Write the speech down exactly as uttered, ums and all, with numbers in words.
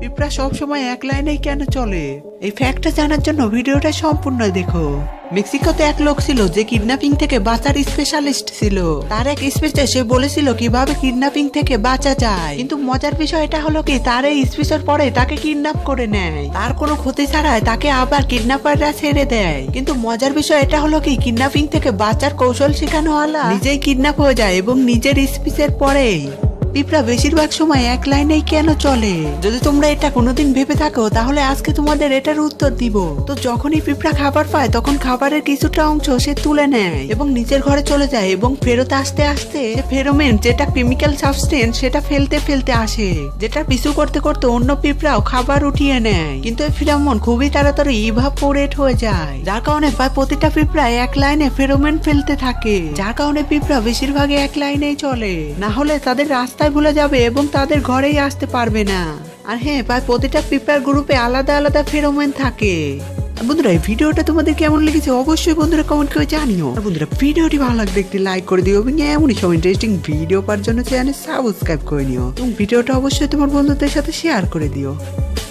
পিঁপড়া সবসময় এক লাইনেই কেন চলে? এই ফ্যাক্টটা জানার জন্য ভিডিওটা সম্পূর্ণ দেখো। মেক্সিকোতে এক লোক ছিল যে কিডন্যাপিং থেকে বাঁচার স্পেশালিস্ট ছিল। তার এক স্পিচে সে বলেছিল কিভাবে কিডন্যাপিং থেকে বাঁচা যায়, কিন্তু মজার বিষয় এটা হলো কি তার এই স্পিচের পরে তাকে কিডন্যাপ করে নেয়। তার কোনো ক্ষতি ছাড়াই তাকে আবার কিডন্যাপাররা ছেড়ে দেয়। কিন্তু মজার বিষয় এটা হলো কি কিডন্যাপিং থেকে বাঁচার কৌশল শেখানো হলো নিজেই কিডন্যাপ হয়ে যায় এবং নিজের স্পিচের পরেই। পিঁপড়া বেশিরভাগ সময় এক লাইনেই কেন চলে? যদি তোমরা এটা কোনোদিন ভেবে থাকো তাহলে আজকে তোমাদের এটার উত্তর দিব। তো যখনই পিঁপড়া খাবার পায় তখন খাবারের কিছুটা অংশ সে তুলে নেয় এবং নিজের ঘরে চলে যায় এবং ফেরত আসতে আসতে ফেরোমেন যেটা কেমিক্যাল সাবস্টেন্স সেটা ফেলতে ফেলতে আসে, যেটা পিছু করতে করতে অন্য পিঁপড়াও খাবার উঠিয়ে নেয়। কিন্তু এই ফেরোমন খুবই তাড়াতাড়ি ইভাপোরেট হয়ে যায়, যার কারণে প্রায় প্রতিটা পিঁপড়া এক লাইনে ফেরোমেন ফেলতে থাকে, যার কারণে পিঁপড়া বেশিরভাগই এক লাইনেই চলে। না হলে তাদের রাস্তায় ভুলে যাবে এবং তাদের ঘরেই আসতে পারবে না। আর হ্যাঁ, প্রায় প্রতিটা পিঁপড়ার গ্রুপে আলাদা আলাদা ফেরোমন থাকে। বন্ধুরা এই ভিডিওটা তোমাদের কেমন লেগেছে অবশ্যই বন্ধুরা কমেন্ট করে জানিও। আর বন্ধুরা ভিডিওটি ভালো লাগলে একটি লাইক করে দিও এবং এমনই সব ইন্টারেস্টিং ভিডিও পাওয়ার জন্য চ্যানেল সাবস্ক্রাইব করে নিও এবং ভিডিওটা অবশ্যই তোমার বন্ধুদের সাথে শেয়ার করে দিও।